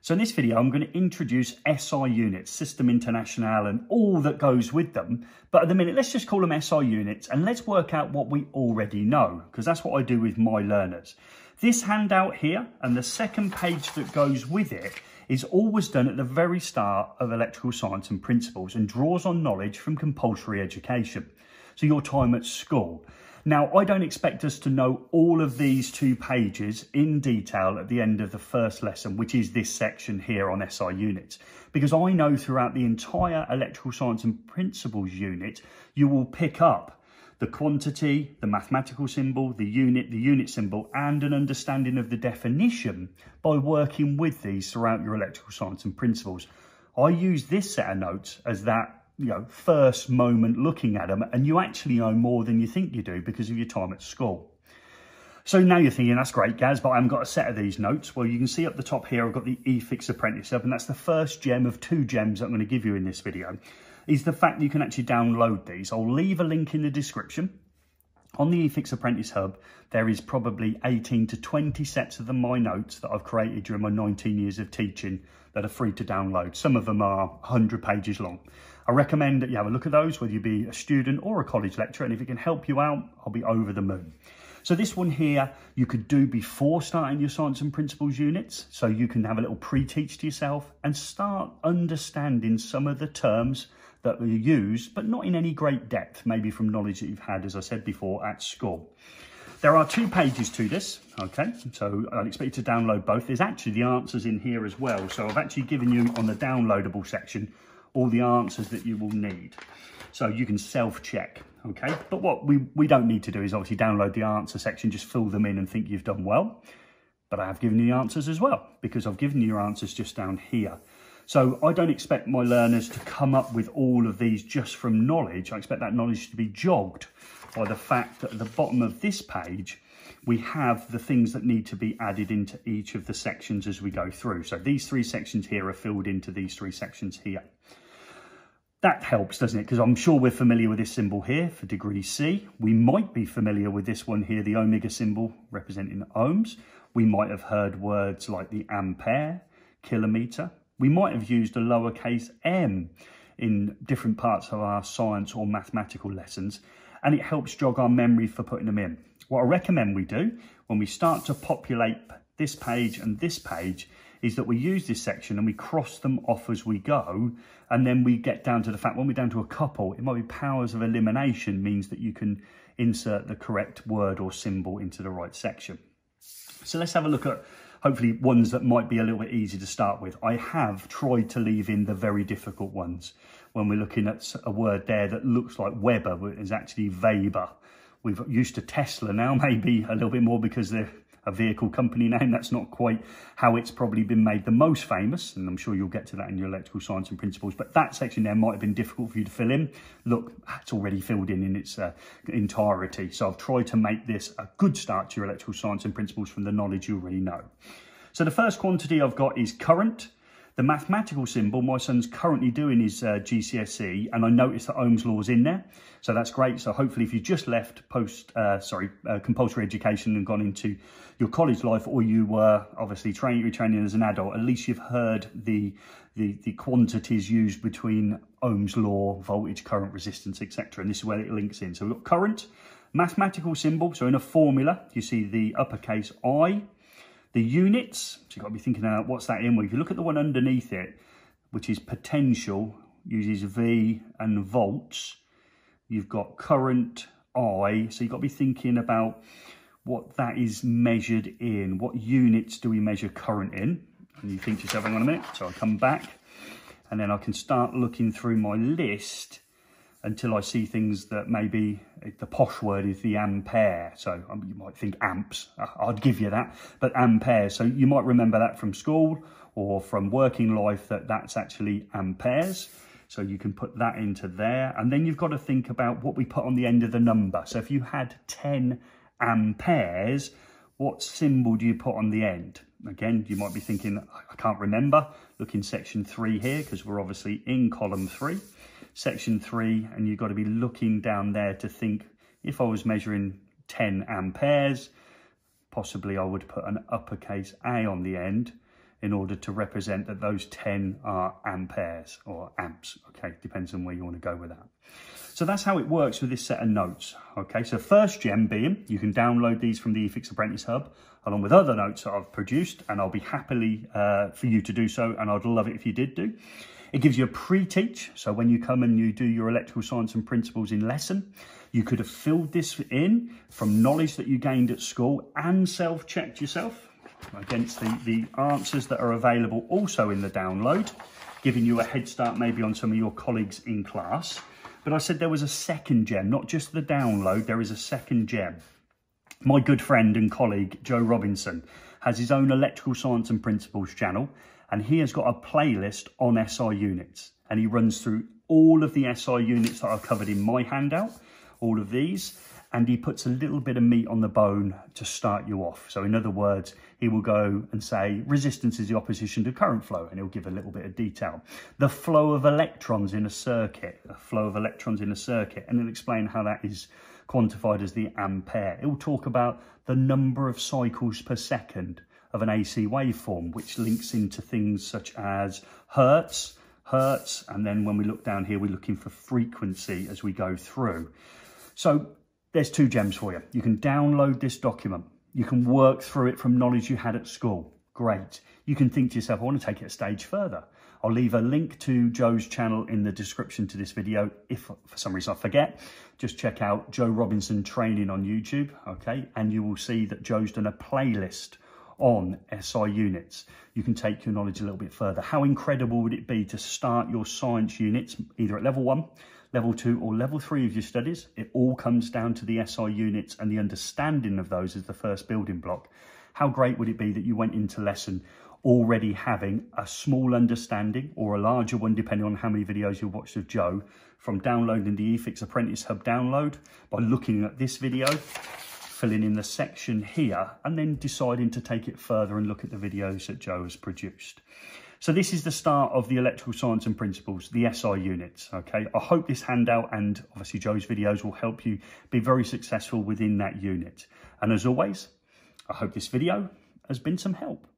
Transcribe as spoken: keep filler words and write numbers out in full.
So in this video, I'm going to introduce S I units, System International, and all that goes with them. But at the minute, let's just call them S I units and let's work out what we already know, because that's what I do with my learners. This handout here and the second page that goes with it is always done at the very start of electrical science and principles and draws on knowledge from compulsory education. So your time at school. Now, I don't expect us to know all of these two pages in detail at the end of the first lesson, which is this section here on S I units, because I know throughout the entire electrical science and principles unit, you will pick up the quantity, the mathematical symbol, the unit, the unit symbol, and an understanding of the definition by working with these throughout your electrical science and principles. I use this set of notes as that you know, first moment looking at them, and you actually know more than you think you do because of your time at school. So now you're thinking, that's great, Gaz, but I haven't got a set of these notes. Well, you can see up the top here, I've got the eFIXX apprentice up, and that's the first gem of two gems that I'm going to give you in this video, is the fact that you can actually download these. I'll leave a link in the description. On the eFIXX Apprentice Hub, there is probably eighteen to twenty sets of the My Notes that I've created during my nineteen years of teaching that are free to download. Some of them are one hundred pages long. I recommend that you have a look at those, whether you be a student or a college lecturer, and if it can help you out, I'll be over the moon. So this one here, you could do before starting your science and principles units, so you can have a little pre-teach to yourself and start understanding some of the terms that are used, but not in any great depth, maybe from knowledge that you've had, as I said before, at school. There are two pages to this, okay, so I'd expect you to download both. There's actually the answers in here as well, so I've actually given you on the downloadable section all the answers that you will need, so you can self-check, okay? But what we, we don't need to do is obviously download the answer section, just fill them in and think you've done well. But I have given you the answers as well, because I've given you your answers just down here. So I don't expect my learners to come up with all of these just from knowledge. I expect that knowledge to be jogged by the fact that at the bottom of this page, we have the things that need to be added into each of the sections as we go through. So these three sections here are filled into these three sections here. That helps, doesn't it? Because I'm sure we're familiar with this symbol here for degree C. We might be familiar with this one here, the omega symbol representing ohms. We might have heard words like the ampere, kilometre. We might have used a lowercase m in different parts of our science or mathematical lessons, and it helps jog our memory for putting them in. What I recommend we do when we start to populate this page and this page is that we use this section and we cross them off as we go, and then we get down to the fact when we're down to a couple, it might be powers of elimination means that you can insert the correct word or symbol into the right section. So let's have a look at hopefully ones that might be a little bit easy to start with. I have tried to leave in the very difficult ones. When we're looking at a word there that looks like Weber, but is actually Weber. We've used to Tesla now, maybe a little bit more because they're a vehicle company name. That's not quite how it's probably been made the most famous, and I'm sure you'll get to that in your electrical science and principles, but that section there might have been difficult for you to fill in. Look, it's already filled in in its uh, entirety, so I've tried to make this a good start to your electrical science and principles from the knowledge you already know. So the first quantity I've got is current. The mathematical symbol, my son's currently doing his uh, G C S E, and I noticed that Ohm's law is in there. So that's great. So hopefully if you just left post, uh, sorry, uh, compulsory education and gone into your college life, or you were obviously training, training as an adult, at least you've heard the, the, the quantities used between Ohm's law, voltage, current, resistance, et cetera. And this is where it links in. So we've got current, mathematical symbol. So in a formula, you see the uppercase I. The units, so you've got to be thinking about what's that in. Well, if you look at the one underneath it, which is potential, uses V and volts, you've got current I, so you've got to be thinking about what that is measured in. What units do we measure current in? And you think to yourself, hang on a minute, so I come back, and then I can start looking through my list until I see things that maybe the posh word is the ampere. So um, you might think amps, I'd give you that, but ampere. So you might remember that from school or from working life, that that's actually amperes. So you can put that into there. And then you've got to think about what we put on the end of the number. So if you had ten amperes, what symbol do you put on the end? Again, you might be thinking, I can't remember. Look in section three here, because we're obviously in column three. Section three, and you've got to be looking down there to think, if I was measuring ten amperes, possibly I would put an uppercase A on the end. in order to represent that those ten are amperes or amps. Okay, depends on where you want to go with that. So that's how it works with this set of notes. Okay, so first gem being, you can download these from the eFIXX Apprentice Hub, along with other notes that I've produced, and I'll be happily uh, for you to do so, and I'd love it if you did do. It gives you a pre-teach, so when you come and you do your electrical science and principles in lesson, you could have filled this in from knowledge that you gained at school and self-checked yourself against the, the answers that are available also in the download, giving you a head start maybe on some of your colleagues in class. But I said there was a second gem, not just the download, there is a second gem. My good friend and colleague, Joe Robinson, has his own electrical science and principles channel, and he has got a playlist on S I units, and he runs through all of the S I units that I've covered in my handout, all of these, and he puts a little bit of meat on the bone to start you off. So in other words, he will go and say resistance is the opposition to current flow, and he'll give a little bit of detail. The flow of electrons in a circuit, the flow of electrons in a circuit, and he'll explain how that is quantified as the ampere. It will talk about the number of cycles per second of an A C waveform, which links into things such as hertz, hertz, and then when we look down here, we're looking for frequency as we go through. So there's two gems for you. You can download this document. You can work through it from knowledge you had at school. Great. You can think to yourself, I want to take it a stage further. I'll leave a link to Joe's channel in the description to this video. If for some reason I forget, just check out Joe Robinson Training on YouTube, okay? And you will see that Joe's done a playlist on S I units. You can take your knowledge a little bit further. How incredible would it be to start your science units either at level one, level two, or level three of your studies? It all comes down to the S I units, and the understanding of those is the first building block. How great would it be that you went into lesson already having a small understanding, or a larger one depending on how many videos you've watched of Joe, from downloading the eFIXX Apprentice Hub download, by looking at this video, filling in the section here, and then deciding to take it further and look at the videos that Joe has produced. So this is the start of the electrical science and principles, the S I units, okay? I hope this handout and obviously Joe's videos will help you be very successful within that unit. And as always, I hope this video has been some help.